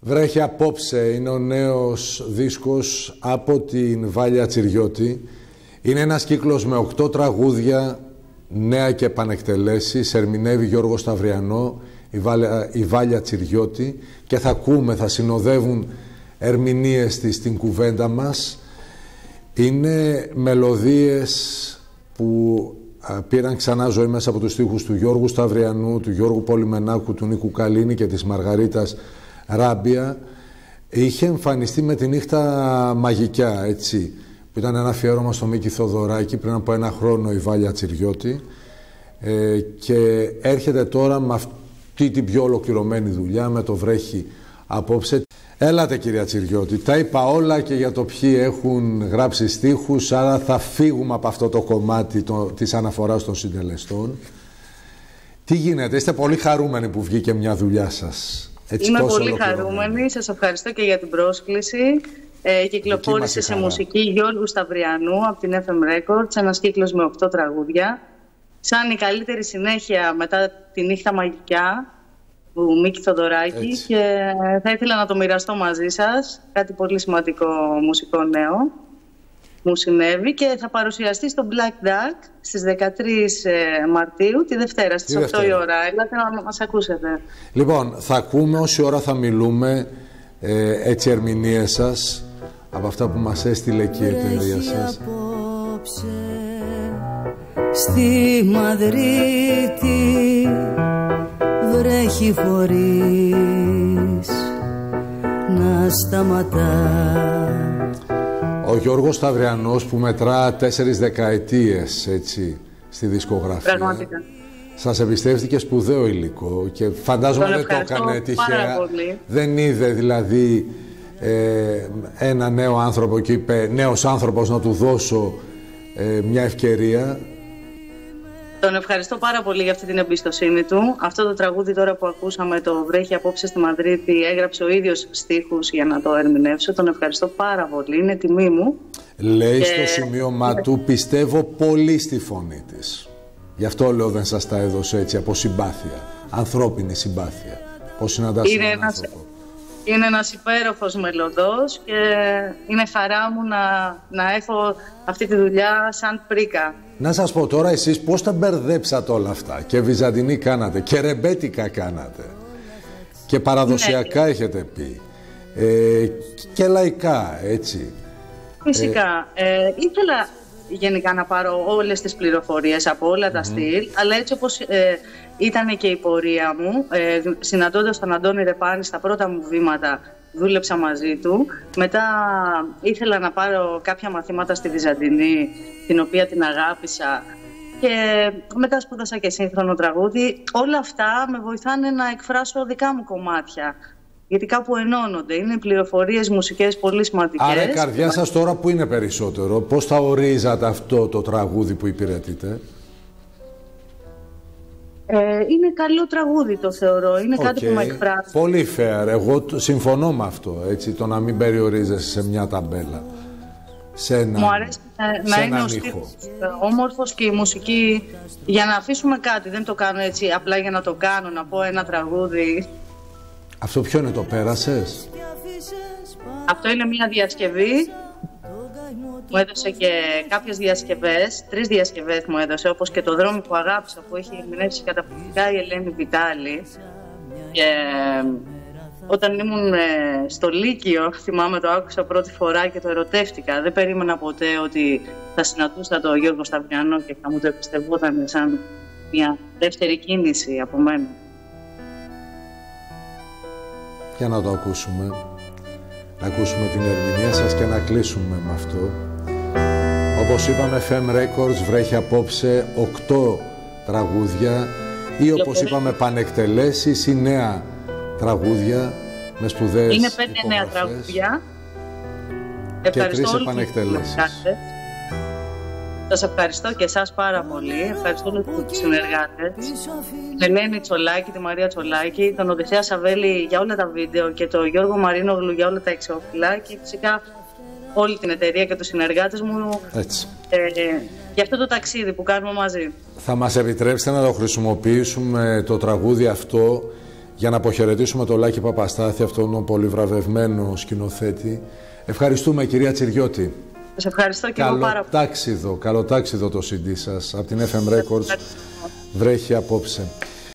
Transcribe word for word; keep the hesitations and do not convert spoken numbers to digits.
Βρέχει απόψε είναι ο νέος δίσκος από την Βάλια Τσιριώτη. Είναι ένας κύκλος με οκτώ τραγούδια, νέα και επανεκτελέσεις. Ερμηνεύει Γιώργο Σταυριανό, η Βάλια, η Βάλια Τσιριώτη, και θα ακούμε, θα συνοδεύουν ερμηνείες της στην κουβέντα μας. Είναι μελωδίες που α, πήραν ξανά ζωή μέσα από τους στίχους του Γιώργου Σταυριανού, του Γιώργου Πολυμενάκου, του Νίκου Καλίνη και της Μαργαρίτας Ράμπια. Είχε εμφανιστεί με τη Νύχτα Μαγικιά, έτσι, που ήταν ένα αφιέρωμα στο Μίκη Θοδωράκη πριν από ένα χρόνο, η Βάλια Τσιριώτη, ε, και έρχεται τώρα με αυτή την πιο ολοκληρωμένη δουλειά, με το Βρέχει Απόψε. Έλατε κυρία Τσιριώτη, τα είπα όλα και για το ποιοι έχουν γράψει στίχους, άρα θα φύγουμε από αυτό το κομμάτι το, της αναφοράς των συντελεστών. Τι γίνεται, είστε πολύ χαρούμενοι που βγήκε μια δουλειά σας? Έτσι, είμαι πολύ χαρούμενη, σας ευχαριστώ και για την πρόσκληση. Ε, κυκλοφόρησε σε μουσική Γιώργου Σταυριανού από την εφ εμ Records, ένας κύκλος με οκτώ τραγούδια. Σαν η καλύτερη συνέχεια μετά τη Νύχτα Μαγικιά του Μίκη Θοδωράκη, έτσι. Και θα ήθελα να το μοιραστώ μαζί σας. Κάτι πολύ σημαντικό μουσικό νέο μου συνέβη και θα παρουσιαστεί στο Black Duck στις δεκατρείς Μαρτίου, τη Δευτέρα, στις οκτώ η ώρα. Ελάτε να μας ακούσετε. Λοιπόν, θα ακούμε όση ώρα θα μιλούμε ε, έτσι ερμηνείες σας από αυτά που μας έστειλε και η εταιρεία σας. Απόψε, στη Μαδρίτη βρέχει χωρίς να σταματά. Ο Γιώργος Σταυριανός που μετρά τέσσερις δεκαετίες, έτσι, στη δισκογραφία. Πραγματικά. Σας εμπιστεύτηκε σπουδαίο υλικό και φαντάζομαι δεν το έκανε τυχαία. Δεν είδε δηλαδή ε, ένα νέο άνθρωπο και είπε νέος άνθρωπος να του δώσω ε, μια ευκαιρία. Τον ευχαριστώ πάρα πολύ για αυτή την εμπιστοσύνη του. Αυτό το τραγούδι τώρα που ακούσαμε, το Βρέχει Απόψε στη Μαδρίτη, έγραψε ο ίδιος στίχους για να το ερμηνεύσω. Τον ευχαριστώ πάρα πολύ, είναι τιμή μου. Λέει και... στο σημείωμα του, πιστεύω πολύ στη φωνή της. Γι' αυτό λέω δεν σας τα έδωσε έτσι, από συμπάθεια, ανθρώπινη συμπάθεια. Πώς συναντάς έναν ένας... άνθρωπο. Είναι ένας υπέροχος μελωδός και είναι χαρά μου να, να έχω αυτή τη δουλειά σαν πρίκα. Να σας πω τώρα εσείς πώς τα μπερδέψατε όλα αυτά. Και βυζαντινή κάνατε και ρεμπέτικα κάνατε και παραδοσιακά, ναι, έχετε πει, ε, και λαϊκά, έτσι. Φυσικά. Ε... Ε, ήθελα γενικά να πάρω όλες τις πληροφορίες από όλα τα mm-hmm. στυλ, αλλά έτσι όπως ε, ήταν και η πορεία μου, ε, συναντώντας τον Αντώνη Ρεπάνη στα πρώτα μου βήματα, δούλεψα μαζί του. Μετά ήθελα να πάρω κάποια μαθήματα στη Βυζαντινή, την οποία την αγάπησα, και μετά σπούδασα και σύγχρονο τραγούδι. Όλα αυτά με βοηθάνε να εκφράσω δικά μου κομμάτια, γιατί κάπου ενώνονται. Είναι πληροφορίες μουσικές πολύ σημαντικές. Άρα η καρδιά σας τώρα που είναι περισσότερο, πώς θα ορίζατε αυτό το τραγούδι που υπηρετείτε? Ε, είναι καλό τραγούδι, το θεωρώ. Είναι okay. κάτι που με εκφράζει. Πολύ fair. Εγώ συμφωνώ με αυτό, έτσι, το να μην περιορίζεσαι σε μια ταμπέλα. Σε ένα, μου αρέσει να, να είναι ο στίχος όμορφος και η μουσική, για να αφήσουμε κάτι. Δεν το κάνω έτσι απλά για να το κάνω, να πω ένα τραγούδι. Αυτό ποιο είναι, το πέρασες? Αυτό είναι μια διασκευή. Μου έδωσε και κάποιες διασκευές, τρεις διασκευές μου έδωσε, όπως και το Δρόμο που αγάπησα, που έχει ερμηνεύσει καταπληκτικά η Ελένη Βιτάλη. Και όταν ήμουν στο Λύκειο, θυμάμαι, το άκουσα πρώτη φορά και το ερωτεύτηκα. Δεν περίμενα ποτέ ότι θα συναντούσα τον Γιώργο Σταυριανό και θα μου το εμπιστευόταν σαν μια δεύτερη κίνηση από μένα. Για να το ακούσουμε, να ακούσουμε την ερμηνεία σας και να κλείσουμε με αυτό. Όπως είπαμε, εφ εμ Records, Βρέχει Απόψε, οκτώ τραγούδια ή όπως είπαμε πανεκτελέσεις ή νέα τραγούδια με σπουδαίες είναι πέντε νέα τραγούδια και τρεις επανεκτελέσεις. Σας ευχαριστώ και εσάς πάρα πολύ. Ευχαριστώ όλους τους συνεργάτες, την Ελένη Τσολάκη, τη Μαρία Τσολάκη, τον Οδυσσέα Σαβέλη για όλα τα βίντεο και τον Γιώργο Μαρίνογλου για όλα τα εξώφυλλα, και φυσικά όλη την εταιρεία και τους συνεργάτες μου ε, για αυτό το ταξίδι που κάνουμε μαζί. Θα μας επιτρέψετε να το χρησιμοποιήσουμε το τραγούδι αυτό για να αποχαιρετήσουμε τον Λάκη Παπαστάθη, αυτόν τον πολυβραβευμένο σκηνοθέτη. Ευχαριστούμε, κυρία Τσιριώτη. Σας ευχαριστώ και εγώ πάρα πολύ. Καλοτάξιδο, καλοτάξιδο το σι ντι σας από την εφ εμ Records. Βρέχει απόψε.